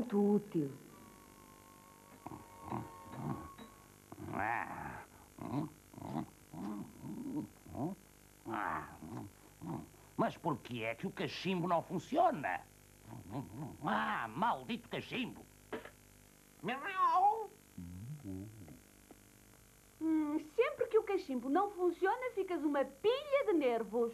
muito útil. Mas por que é que o cachimbo não funciona? Maldito cachimbo! Sempre que o cachimbo não funciona, ficas uma pilha de nervos.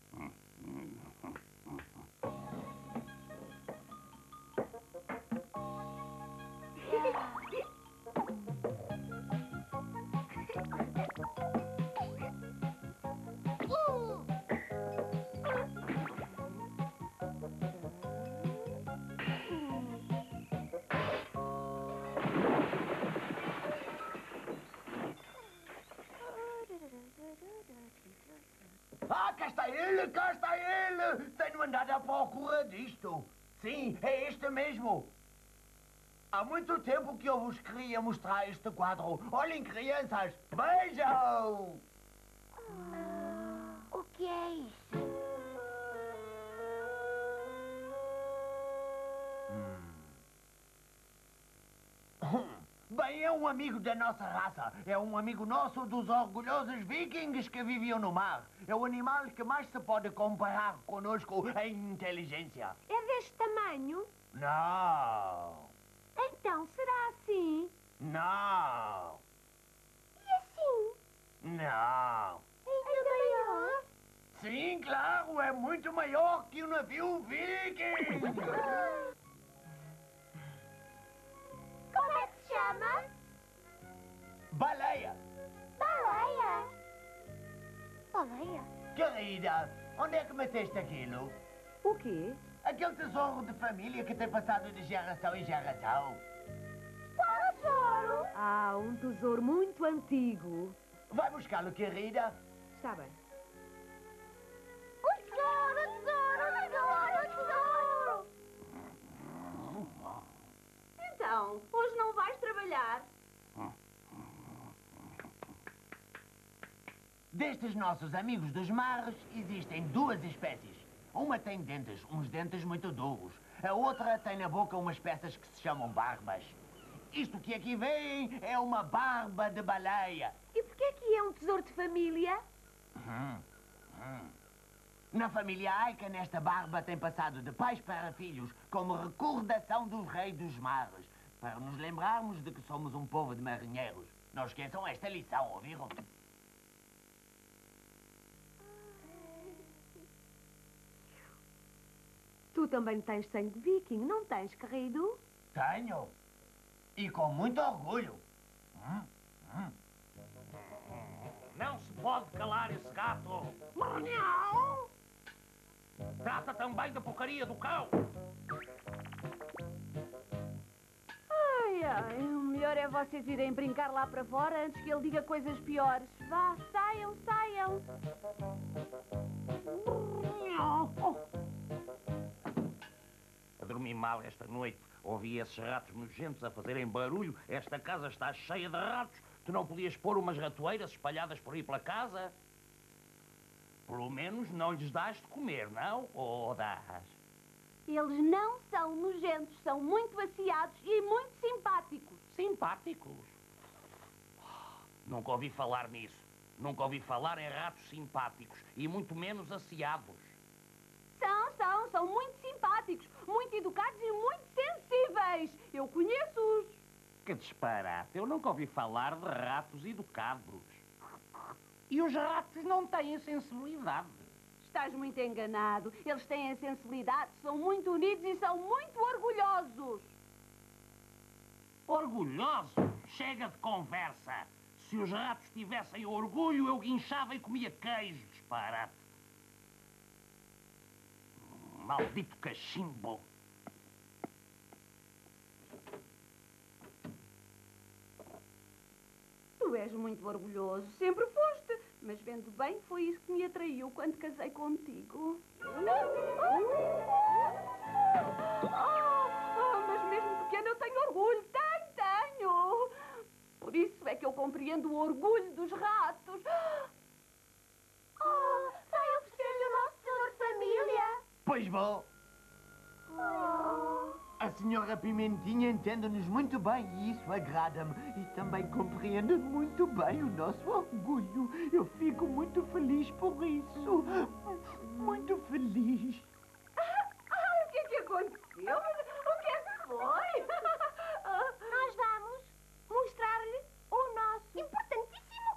Ah, cá está ele, cá está ele! Tenho andado à procura disto. Sim, é este mesmo. Há muito tempo que eu vos queria mostrar este quadro. Olhem, crianças, vejam! O que é isso? Bem, é um amigo da nossa raça. É um amigo nosso dos orgulhosos vikings que viviam no mar. É o animal que mais se pode comparar conosco em inteligência. É deste tamanho? Não. Então, será assim? Não. E assim? Não. Ainda maior? Sim, claro, é muito maior que um navio viking. Como é que se chama? Baleia. Baleia. Baleia? Querida, onde é que meteste aquilo? O quê? Aquele tesouro de família que tem passado de geração em geração. Qual tesouro? Ah, um tesouro muito antigo. Vai buscá-lo, querida. Está bem. O tesouro, tesouro, tesouro, tesouro. Então, hoje não vais trabalhar? Destes nossos amigos dos mares, existem duas espécies. Uma tem dentes, uns dentes muito duros. A outra tem na boca umas peças que se chamam barbas. Isto que aqui vem é uma barba de baleia. E porquê que é um tesouro de família? Na família Aika, nesta barba tem passado de pais para filhos, como recordação dos reis dos mares, para nos lembrarmos de que somos um povo de marinheiros. Não esqueçam esta lição, ouviram? Tu também tens sangue viking, não tens, querido? Tenho. E com muito orgulho. Não se pode calar esse gato! Trata também da porcaria do cão! Ai, ai, o melhor é vocês irem brincar lá para fora antes que ele diga coisas piores. Vá, saiam, saiam. A dormir mal esta noite. Ouvi esses ratos nojentos a fazerem barulho. Esta casa está cheia de ratos. Tu não podias pôr umas ratoeiras espalhadas por aí pela casa? Pelo menos não lhes dás de comer, não? Ou dás? Eles não são nojentos, são muito asseados e muito simpáticos. Simpáticos? Nunca ouvi falar nisso. Nunca ouvi falar em ratos simpáticos e muito menos asseados. São muito simpáticos, muito educados e muito sensíveis. Eu conheço-os. Que disparate. Eu nunca ouvi falar de ratos educados. E os ratos não têm sensibilidade. Estás muito enganado. Eles têm a sensibilidade, são muito unidos e são muito orgulhosos. Orgulhosos? Chega de conversa. Se os ratos tivessem orgulho, eu guinchava e comia queijo. Disparate. Maldito cachimbo. Tu és muito orgulhoso, sempre foste. Mas vendo bem, foi isso que me atraiu quando casei contigo. Mas mesmo pequeno eu tenho orgulho. Tenho. Por isso é que eu compreendo o orgulho dos ratos. Vai oferecer-lhe o nosso tesouro de família? Pois vou. A senhora Pimentinha entende-nos muito bem e isso agrada-me. E também compreende muito bem o nosso orgulho. Eu fico muito feliz por isso. Muito feliz. O que é que aconteceu? O que é que foi? Nós vamos mostrar-lhe o nosso importantíssimo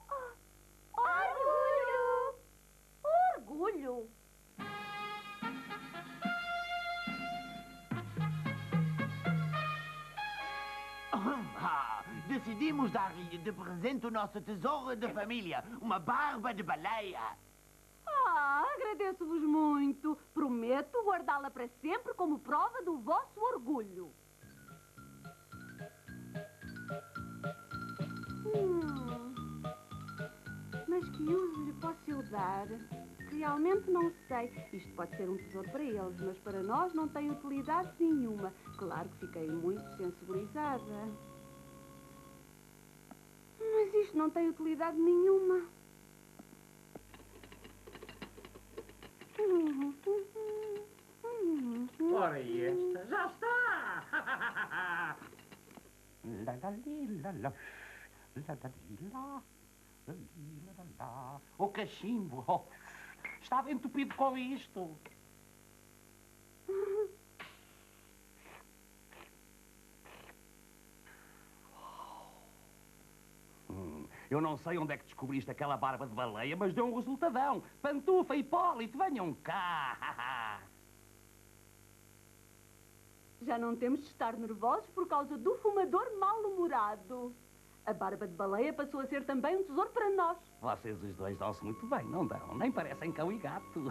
orgulho. Orgulho? Decidimos dar-lhe de presente o nosso tesouro de família, uma barba de baleia. Agradeço-vos muito. Prometo guardá-la para sempre como prova do vosso orgulho. Mas que uso lhe posso eu dar? Realmente não sei. Isto pode ser um tesouro para eles, mas para nós não tem utilidade nenhuma. Claro que fiquei muito sensibilizada. Mas isto não tem utilidade nenhuma. Ora, e esta? Já está! La la li, la la, la la li, la, la li, la la. O cachimbo, oh, estava entupido com isto. Eu não sei onde é que descobriste aquela barba de baleia, mas deu um resultadão. Pantufa e Hipólito, venham cá. Já não temos de estar nervosos por causa do fumador mal-humorado. A barba de baleia passou a ser também um tesouro para nós. Vocês os dois dão-se muito bem, não dão? Nem parecem cão e gato.